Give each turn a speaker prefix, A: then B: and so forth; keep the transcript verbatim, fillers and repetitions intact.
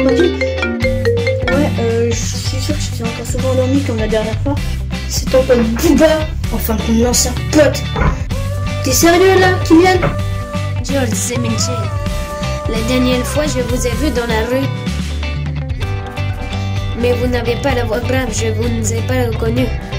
A: entendu? Ouais, euh, je suis sûr que je suis encore souvent endormi comme la dernière fois. C'est ton pote Booba, enfin ton ancien pote. T'es sérieux là, Kylian?
B: George, c'est Michel. La dernière fois, je vous ai vu dans la rue. Mais vous n'avez pas la voix grave, je vous ai pas reconnu.